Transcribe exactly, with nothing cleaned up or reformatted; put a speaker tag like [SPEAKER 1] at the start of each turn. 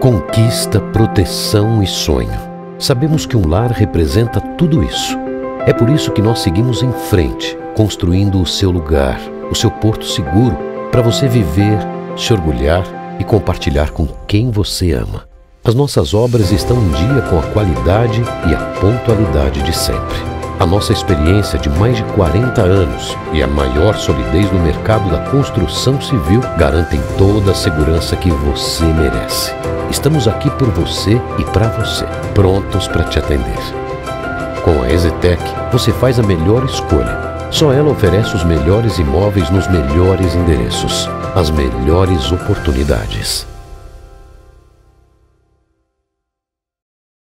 [SPEAKER 1] Conquista, proteção e sonho. Sabemos que um lar representa tudo isso. É por isso que nós seguimos em frente, construindo o seu lugar, o seu porto seguro, para você viver, se orgulhar e compartilhar com quem você ama. As nossas obras estão em dia com a qualidade e a pontualidade de sempre. A nossa experiência de mais de quarenta anos e a maior solidez no mercado da construção civil garantem toda a segurança que você merece. Estamos aqui por você e para você, prontos para te atender. Com a EZTEC, você faz a melhor escolha. Só ela oferece os melhores imóveis nos melhores endereços, as melhores oportunidades.